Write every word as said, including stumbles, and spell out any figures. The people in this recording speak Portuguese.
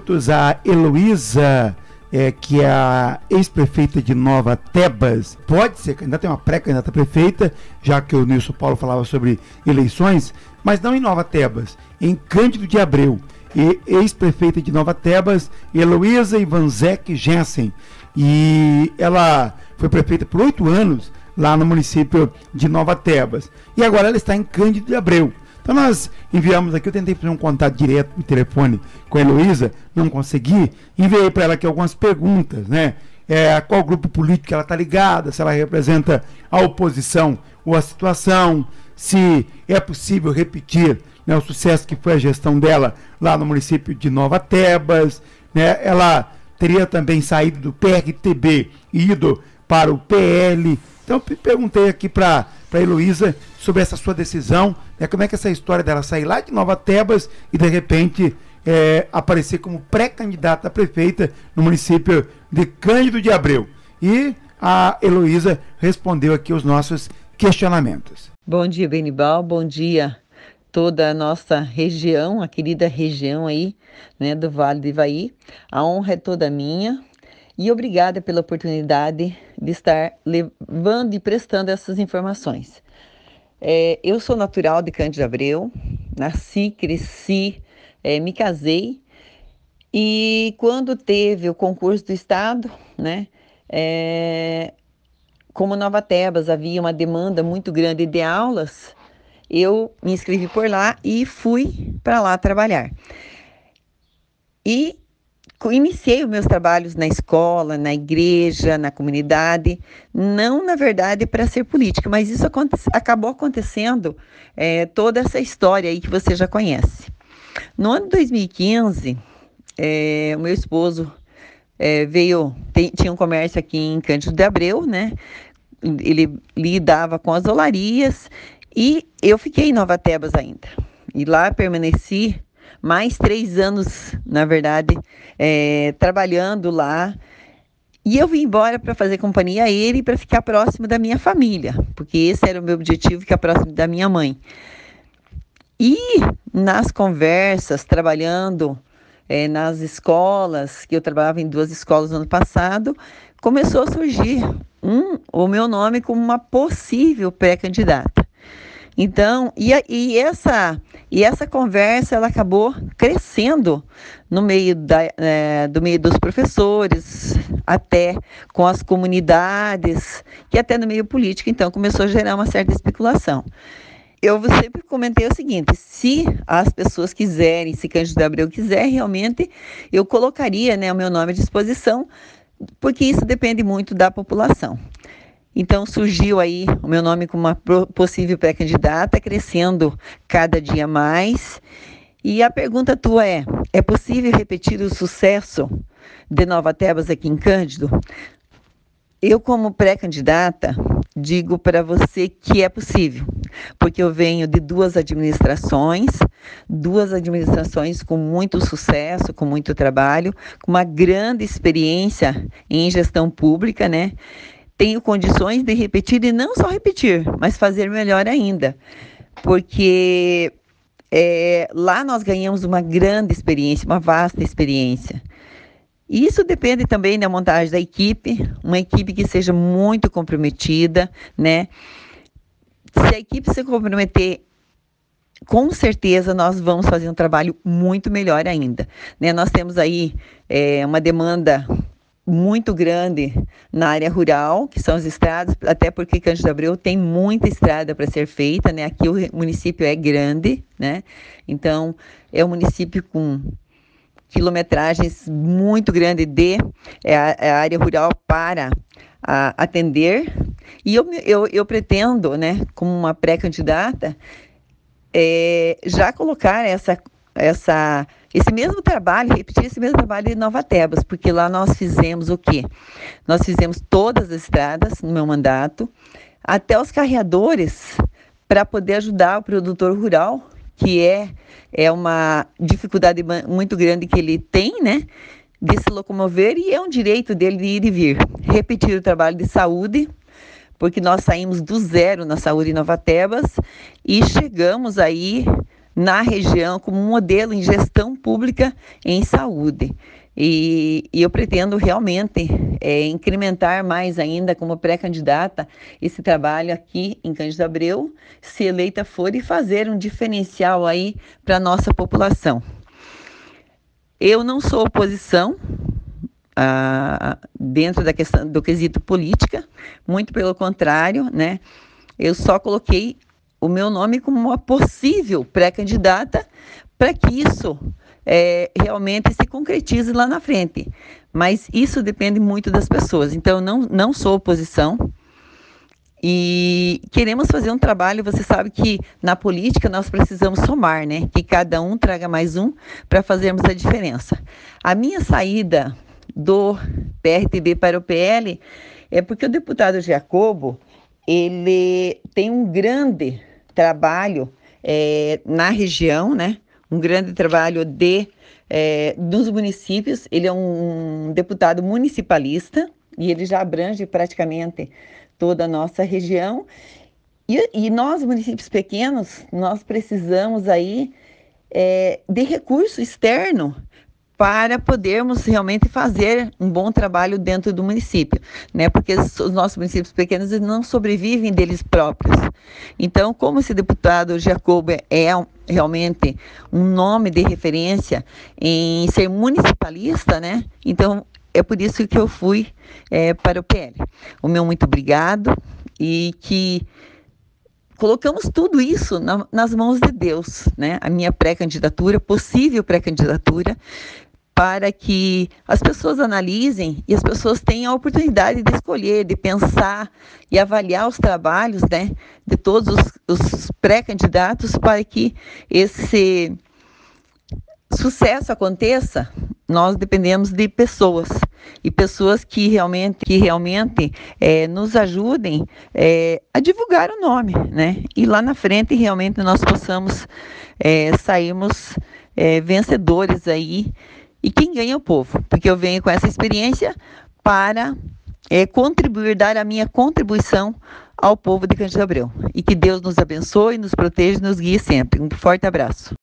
minutos a Heloísa, é, que é a ex-prefeita de Nova Tebas, pode ser candidata, é uma pré-candidata a prefeita, já que o Nilson Paulo falava sobre eleições, mas não em Nova Tebas, em Cândido de Abreu. E ex-prefeita de Nova Tebas, Heloísa Ivanzec Jensen. E ela foi prefeita por oito anos lá no município de Nova Tebas. E agora ela está em Cândido de Abreu. Então nós enviamos aqui, eu tentei fazer um contato direto no telefone com a Heloísa, não consegui, enviei para ela aqui algumas perguntas, né? É, qual grupo político ela está ligada, se ela representa a oposição ou a situação, se é possível repetir, né, o sucesso que foi a gestão dela lá no município de Nova Tebas, né? Ela teria também saído do P R T B e ido para o P L. Então eu perguntei aqui para a Heloísa sobre essa sua decisão, né, como é que essa história dela sair lá de Nova Tebas e de repente é, aparecer como pré-candidata a prefeita no município de Cândido de Abreu. E a Heloísa respondeu aqui os nossos questionamentos. Bom dia, Benibal, bom dia toda a nossa região, a querida região aí, né, do Vale do Ivaí. A honra é toda minha e obrigada pela oportunidade de estar levando e prestando essas informações. É, eu sou natural de Cândido de Abreu, nasci, cresci, é, me casei e quando teve o concurso do Estado, né, é, como Nova Tebas havia uma demanda muito grande de aulas, eu me inscrevi por lá e fui para lá trabalhar. E iniciei os meus trabalhos na escola, na igreja, na comunidade, não, na verdade, para ser política, mas isso aconte- acabou acontecendo, é, toda essa história aí que você já conhece. No ano de dois mil e quinze, é, o meu esposo é, veio, tem, tinha um comércio aqui em Cândido de Abreu, né? Ele lidava com as olarias e eu fiquei em Nova Tebas ainda. E lá permaneci mais três anos, na verdade, é, trabalhando lá. E eu vim embora para fazer companhia a ele e para ficar próximo da minha família, porque esse era o meu objetivo, ficar próximo da minha mãe. E nas conversas, trabalhando é, nas escolas, que eu trabalhava em duas escolas no ano passado, começou a surgir um, o meu nome como uma possível pré-candidata. Então, e, a, e, essa, e essa conversa ela acabou crescendo no meio, da, é, do meio dos professores, até com as comunidades, e até no meio político, então começou a gerar uma certa especulação. Eu sempre comentei o seguinte, se as pessoas quiserem, se Cândido de Abreu quiser, realmente eu colocaria, né, o meu nome à disposição, porque isso depende muito da população. Então surgiu aí o meu nome como uma possível pré-candidata, crescendo cada dia mais. E a pergunta tua é, é possível repetir o sucesso de Nova Tebas aqui em Cândido? Eu, como pré-candidata, digo para você que é possível, porque eu venho de duas administrações, duas administrações com muito sucesso, com muito trabalho, com uma grande experiência em gestão pública, né? Tenho condições de repetir e não só repetir, mas fazer melhor ainda, porque é, lá nós ganhamos uma grande experiência, uma vasta experiência. E isso depende também da montagem da equipe, uma equipe que seja muito comprometida, né? Se a equipe se comprometer, com certeza nós vamos fazer um trabalho muito melhor ainda, né? Nós temos aí é, uma demanda muito grande na área rural, que são as estradas, até porque Cândido de Abreu tem muita estrada para ser feita, né? Aqui o município é grande, né? Então, é um município com quilometragens muito grande de é a, é a área rural para a, atender. E eu, eu, eu pretendo, né, como uma pré-candidata, é, já colocar essa, essa, esse mesmo trabalho, repetir esse mesmo trabalho em Nova Tebas, porque lá nós fizemos o quê? Nós fizemos todas as estradas no meu mandato, até os carreadores, para poder ajudar o produtor rural, que é, é uma dificuldade muito grande que ele tem, né, de se locomover, e é um direito dele de ir e vir. Repetir o trabalho de saúde, porque nós saímos do zero na saúde em Nova Tebas e chegamos aí na região como um modelo em gestão pública em saúde. E, e eu pretendo realmente é, incrementar mais ainda como pré-candidata esse trabalho aqui em Cândido Abreu, se eleita for, e fazer um diferencial aí para a nossa população. Eu não sou oposição ah, dentro da questão do quesito política, muito pelo contrário, né? Eu só coloquei o meu nome como uma possível pré-candidata para que isso É, realmente se concretize lá na frente. Mas isso depende muito das pessoas. Então, não, não sou oposição e queremos fazer um trabalho. Você sabe que na política nós precisamos somar, né? Que cada um traga mais um para fazermos a diferença. A minha saída do P R T B para o P L é porque o deputado Jacobo, ele tem um grande trabalho é, na região, né? Um grande trabalho de, é, dos municípios. Ele é um deputado municipalista e ele já abrange praticamente toda a nossa região. E, e nós, municípios pequenos, nós precisamos aí é, de recurso externo para podermos realmente fazer um bom trabalho dentro do município, né? Porque os nossos municípios pequenos não sobrevivem deles próprios. Então, como esse deputado Jacobo é realmente um nome de referência em ser municipalista, né? Então, é por isso que eu fui é, para o P L. O meu muito obrigado e que colocamos tudo isso na, nas mãos de Deus, né? A minha pré-candidatura, possível pré-candidatura, para que as pessoas analisem e as pessoas tenham a oportunidade de escolher, de pensar e avaliar os trabalhos, né, de todos os, os pré-candidatos, para que esse sucesso aconteça. Nós dependemos de pessoas, e pessoas que realmente, que realmente é, nos ajudem é, a divulgar o nome, né? E lá na frente realmente nós possamos é, sairmos é, vencedores aí. E quem ganha é o povo, porque eu venho com essa experiência para é, contribuir, dar a minha contribuição ao povo de Cândido Abreu. E que Deus nos abençoe, nos proteja e nos guie sempre. Um forte abraço.